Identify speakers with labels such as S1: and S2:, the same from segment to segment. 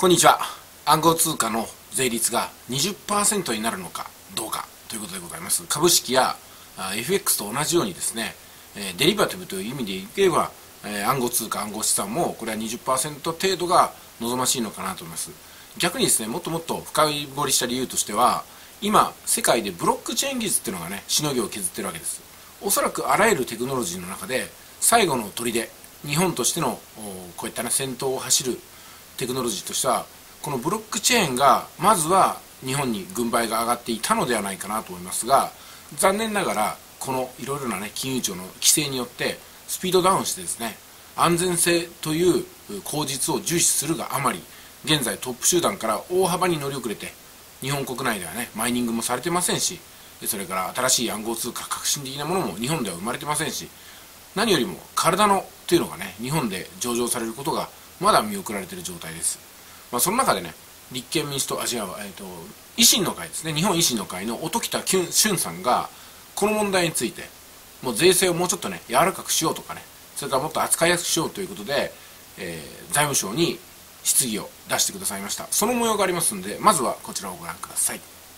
S1: こんにちは。暗号通貨の税率が 20% になるのかどうかということでございます。株式や FX と同じようにですね、デリバティブという意味で言えば、暗号通貨、暗号資産もこれは 20% 程度が望ましいのかなと思います。逆にですね、もっともっと深掘りした理由としては、今世界でブロックチェーン技術っていうのがね、しのぎを削ってるわけです。おそらくあらゆるテクノロジーの中で最後の砦、日本としてのこういったね、先頭を走るテクノロジーとしては、このブロックチェーンがまずは日本に軍配が上がっていたのではないかなと思いますが、残念ながらこのいろいろなね、金融庁の規制によってスピードダウンしてですね、安全性という口実を重視するがあまり、現在トップ集団から大幅に乗り遅れて、日本国内ではね、マイニングもされてませんし、それから新しい暗号通貨、革新的なものも日本では生まれてませんし、何よりもカルダノというのがね、日本で上場されることがまだ見送られている状態です。その中でね、立憲民主党、維新の会ですね、日本維新の会の音喜多駿さんがこの問題について、もう税制をもうちょっとね、柔らかくしようとかね、それからもっと扱いやすくしようということで、財務省に質疑を出してくださいました。その模様がありますので、まずはこちらをご覧ください。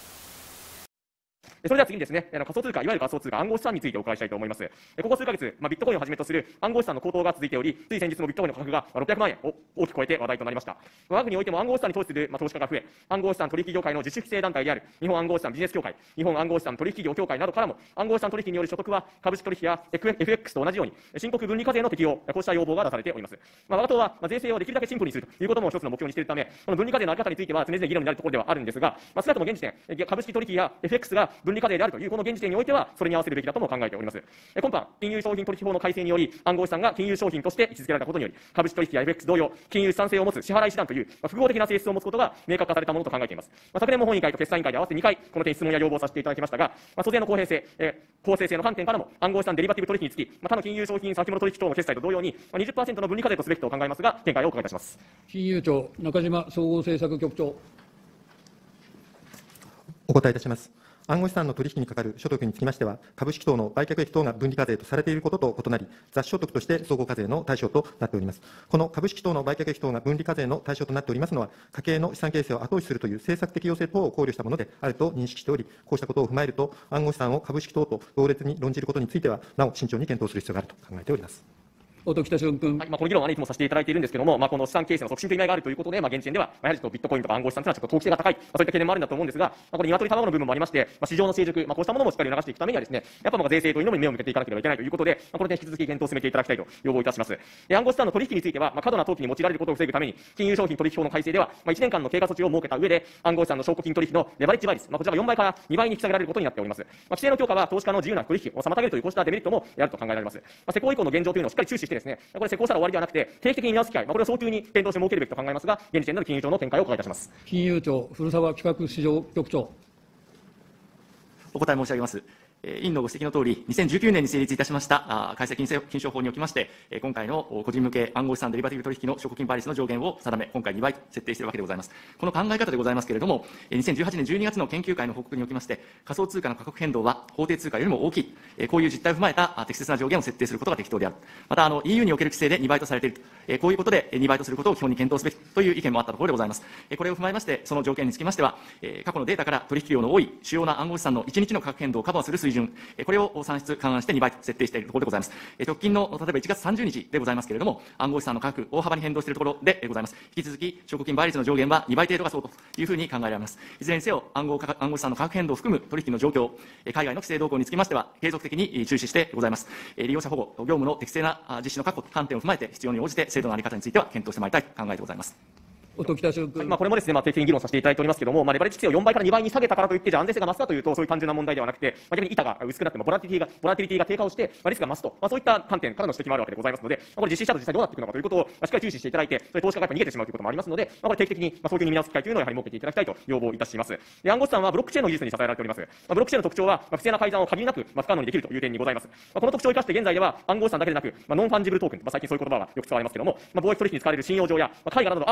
S2: それでは次にですね、仮想通貨、いわゆる仮想通貨、暗号資産についてお伺いしたいと思います。ここ数ヶ月、ビットコインをはじめとする暗号資産の高騰が続いており、つい先日のビットコインの価格が600万円を大きく超えて話題となりました。我が国においても暗号資産に投資する投資家が増え、暗号資産取引業界の自主規制団体である日本暗号資産ビジネス協会、日本暗号資産取引業協会などからも、暗号資産取引による所得は株式取引や FX と同じように、申告分離課税の適用、こうした要望が出されております。我が党は税制をできるだけシンプルにするということも一つの目標にしているため、この分離課税の在り方については常々議論になるところではあるんですが、少なくとも現時点、株式取引や FX が分離課税であるというこの現時点においては、それに合わせるべきだとも考えております。今般、金融商品取引法の改正により、暗号資産が金融商品として位置づけられたことにより、株式取引や FX 同様、金融資産性を持つ支払い手段という複合的な性質を持つことが明確化されたものと考えています。昨年も本委員会と決算委員会で合わせて2回、この点質問や要望させていただきましたが、租税の公平性、公正性の観点からも、暗号資産デリバティブ取引につき、他の金融商品先物取引等の決済と同様に、20% の分離課税とすべきと考えますが、見解をお伺いいたします。
S3: 金融庁、中島総合政策局長。
S4: お答えいたします。暗号資産の取引にかかる所得につきましては、株式等の売却益等が分離課税とされていることと異なり、雑所得として総合課税の対象となっております。この株式等の売却益等が分離課税の対象となっておりますのは、家計の資産形成を後押しするという政策的要請等を考慮したものであると認識しており、こうしたことを踏まえると、暗号資産を株式等と同列に論じることについては、なお慎重に検討する必要があると考えております。
S3: 音喜多駿君。
S2: この議論はいつもさせていただいているんですけれども、この資産形成の促進という意味があるということで、現時点では、やはりビットコインとか暗号資産というのはちょっと投機性が高い、そういった懸念もあるんだと思うんですが、これ、鶏卵の部分もありまして、市場の成熟、こうしたものもしっかり促していくためにはですね、やっぱ税制というのに目を向けていかなければいけないということで、この点、引き続き検討を進めていただきたいと要望いたします。暗号資産の取引については、過度な投機に用いられることを防ぐために、金融商品取引法の改正では、1年間の経過措置を設けた上で、暗号資産の証拠金取引のレバレッジ倍率、こちらが4倍から2倍に引き下げられることになっております。規制の強化は投資家の自由な取引を妨げるというこうしたデメリットもあると考えられます。施行以降の現状というのをしっかり注視してですね、これ施行したら終わりではなくて、定期的に見直す機会、これを早急に検討して設けるべきと考えますが、現時点での金融庁の見解をお伺いいたします。
S3: 金融庁、古澤企画市場局長。
S5: お答え申し上げます。委員のご指摘のとおり、2019年に成立いたしました改正金商法におきまして、今回の個人向け暗号資産デリバティブ取引の証拠金倍率の上限を定め、今回2倍と設定しているわけでございます。この考え方でございますけれども、2018年12月の研究会の報告におきまして、仮想通貨の価格変動は法定通貨よりも大きい、こういう実態を踏まえた適切な上限を設定することが適当である。また、EU における規制で2倍とされていると、こういうことで2倍とすることを基本に検討すべきという意見もあったところでございます。これを踏まえまして、その条件につきましては、過去のデータから取引量の多い主要な暗号資産の1日の価格変動をカバーする水準、これを算出、勘案して2倍と設定しているところでございます。直近の、例えば1月30日でございますけれども、暗号資産の価格、大幅に変動しているところでございます。引き続き、証拠金倍率の上限は2倍程度が相当というふうに考えられます。いずれにせよ、暗号資産の価格変動を含む取引の状況、海外の規制動向につきましては、継続的に注視してございます。利用者保護、業務の適正な実施の確保、観点を踏まえて、必要に応じて制度の在り方については検討してまいりたいと考えてございます。
S3: 音喜多駿君。
S2: これもですね、定期的に議論させていただいておりますけれども、レバレッジ規制を4倍から2倍に下げたからといって、じゃあ安全性が増すかというと、そういう単純な問題ではなくて、逆に板が薄くなってもボラティリティが低下をして、リスクが増すと、そういった観点からの指摘もあるわけでございますので、これ実施したと実際どうなっていくのかということをしっかり注視していただいて、投資家がやっぱり逃げてしまうということもありますので、これ定期的に早急に見直す機会というのをやはり設けていただきたいと要望いたします。暗号資産はブロックチェーンの技術に支えられております。ブロックチェーンの特徴は、不正な改ざんを限りなく不可能にできるという点にございます。この特徴を生かして現在では暗号資産だけでなく、ノンファンジブルトークン、最近そういう言葉がよく使われますけれども、貿易取引に使われる信用状や、絵画などのアートの作品の証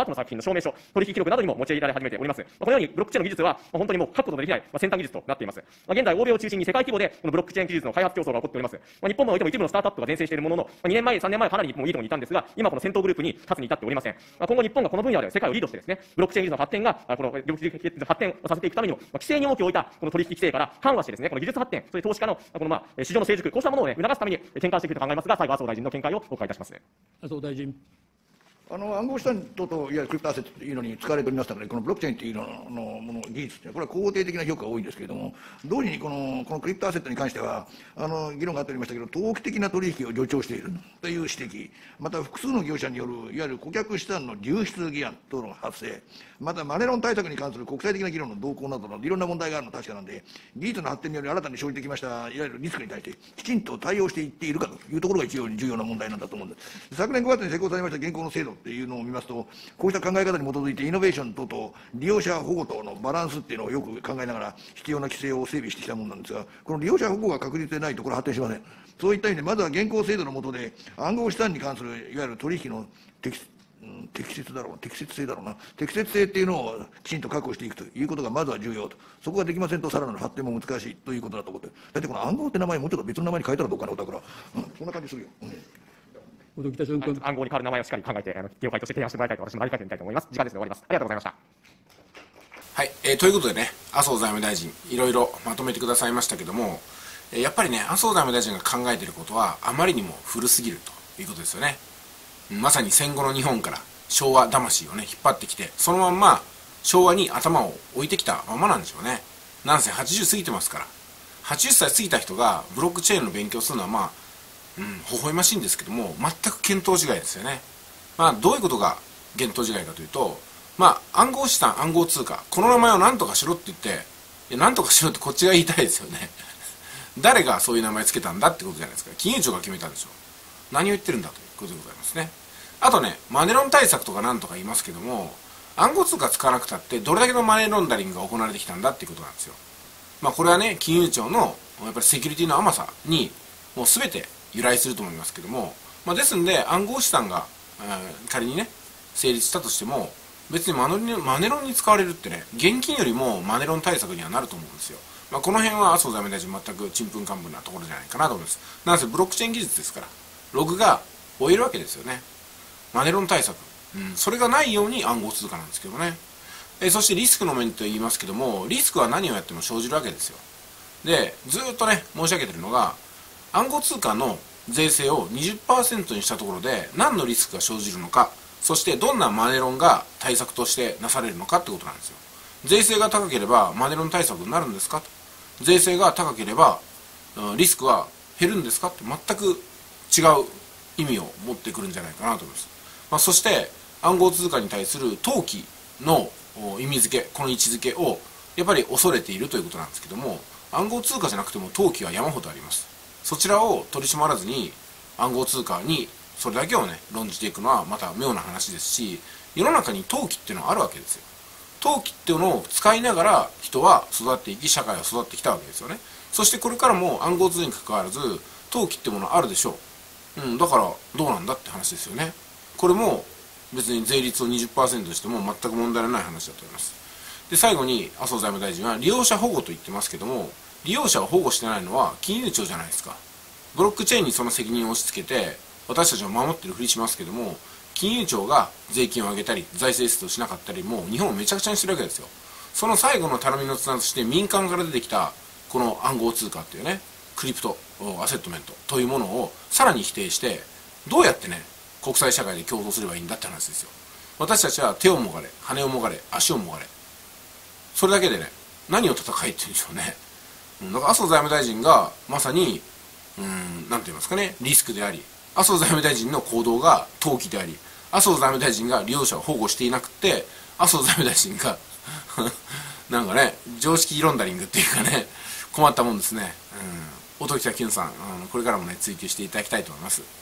S2: 証明書、取引記録などにも用いられ始めております。このようにブロックチェーンの技術は、本当にもう書くことのできない、先端技術となっています。現在、欧米を中心に世界規模でこのブロックチェーン技術の開発競争が起こっております。日本においても一部のスタートアップが善戦しているものの、2年前、3年前はかなり日本もいいところにいたんですが、今この先頭グループに立つに至っておりません。今後日本がこの分野で世界をリードしてですね、ブロックチェーン技術の発展が、この発展をさせていくためにも、規制に重きを置いたこの取引規制から緩和してですね、この技術発展、それ投資家のこの市場の成熟、こうしたものをね、促すために転換していくと考えますが、最後、麻生大臣の見解をお伺いいたします。
S3: 麻生大臣。
S6: 暗号資産等々、いわゆるクリプトアセットというのに使われておりますので、このブロックチェーンというののもの技術というのは、これは肯定的な評価が多いんですけれども、同時にこのクリプトアセットに関しては、議論があっておりましたけど、投機的な取引を助長しているという指摘、また複数の業者による、いわゆる顧客資産の流出議案等の発生、またマネロン対策に関する国際的な議論の動向などのいろんな問題があるのは確かなんで、技術の発展により新たに生じてきました、いわゆるリスクに対して、きちんと対応していっているかというところが一応重要な問題なんだと思うんです。昨年5月に施行されました現行の制度っていうのを見ますと、こうした考え方に基づいてイノベーション等と利用者保護等のバランスっていうのをよく考えながら必要な規制を整備してきたものなんですが、この利用者保護が確実でないとこれは発展しません。そういった意味でまずは現行制度の下で暗号資産に関するいわゆる取引の適切性だろうな、適切性っていうのをきちんと確保していくということがまずは重要と、そこができませんとさらなる発展も難しいということだと思って、だってこの暗号って名前もうちょっと別の名前に変えたらどうかな、だから、そんな感じするよ。
S3: 音喜多駿君。
S2: 暗号に変わる名前をしっかり考えて、業界として提案してもらいたいと私もなりかけてみたいと思います。時間ですので終わります。ありがとうございました。
S1: はい、ということでね、麻生財務大臣、いろいろまとめてくださいましたけども、やっぱりね、麻生財務大臣が考えていることは、あまりにも古すぎるということですよね。まさに戦後の日本から昭和魂をね、引っ張ってきて、そのまんま昭和に頭を置いてきたままなんでしょうね。なんせ80過ぎてますから。80歳過ぎた人がブロックチェーンの勉強するのは微笑ましいんですけども、全く見当違いですよね。どういうことが見当違いかというと、暗号資産、暗号通貨、この名前を何とかしろって言って、何とかしろってこっちが言いたいですよね。誰がそういう名前つけたんだってことじゃないですか。金融庁が決めたんでしょ。何を言ってるんだということでございますね。あとね、マネロン対策とかなんとか言いますけども、暗号通貨使わなくたってどれだけのマネーロンダリングが行われてきたんだっていうことなんですよ。これはね、金融庁のやっぱりセキュリティの甘さにもう全て由来すると思いますけども、ですんで暗号資産が、仮にね成立したとしても、別にマネロンに使われるってね、現金よりもマネロン対策にはなると思うんですよ。この辺は麻生財務大臣全くちんぷんかんぷんなところじゃないかなと思います。なんせブロックチェーン技術ですから、ログが追えるわけですよね。マネロン対策、それがないように暗号通貨なんですけどね。そしてリスクの面と言いますけども、リスクは何をやっても生じるわけですよ。で、ずっとね申し上げてるのが、暗号通貨の税制を 20% にしたところで何のリスクが生じるのか、そしてどんなマネロンが対策としてなされるのかってことなんですよ。税制が高ければマネロン対策になるんですかと、税制が高ければリスクは減るんですかって、全く違う意味を持ってくるんじゃないかなと思います。そして暗号通貨に対する投機の意味付け、この位置づけをやっぱり恐れているということなんですけども、暗号通貨じゃなくても投機は山ほどあります。そちらを取り締まらずに暗号通貨にそれだけをね論じていくのはまた妙な話ですし、世の中に投機っていうのはあるわけですよ。投機っていうのを使いながら人は育っていき、社会は育ってきたわけですよね。そしてこれからも暗号通貨に関わらず投機っていうものはあるでしょう。だからどうなんだって話ですよね。これも別に税率を 20% としても全く問題のない話だと思います。で、最後に麻生財務大臣は利用者保護と言ってますけども、利用者を保護してないのは金融庁じゃないですか。ブロックチェーンにその責任を押し付けて私たちを守ってるふりしますけども、金融庁が税金を上げたり財政出動しなかったり、もう日本をめちゃくちゃにしてるわけですよ。その最後の頼みの綱として民間から出てきたこの暗号通貨っていうね、クリプトアセットメントというものをさらに否定して、どうやってね国際社会で共闘すればいいんだって話ですよ。私たちは手をもがれ、羽をもがれ、足をもがれ、それだけでね何を戦いっていうんでしょうね。だから麻生財務大臣がまさになんて言いますかね、リスクであり、麻生財務大臣の行動が投機であり、麻生財務大臣が利用者を保護していなくて、麻生財務大臣がなんかね常識ロンダリングっていうかね、困ったもんですね。音喜多さん、これからもね追求していただきたいと思います。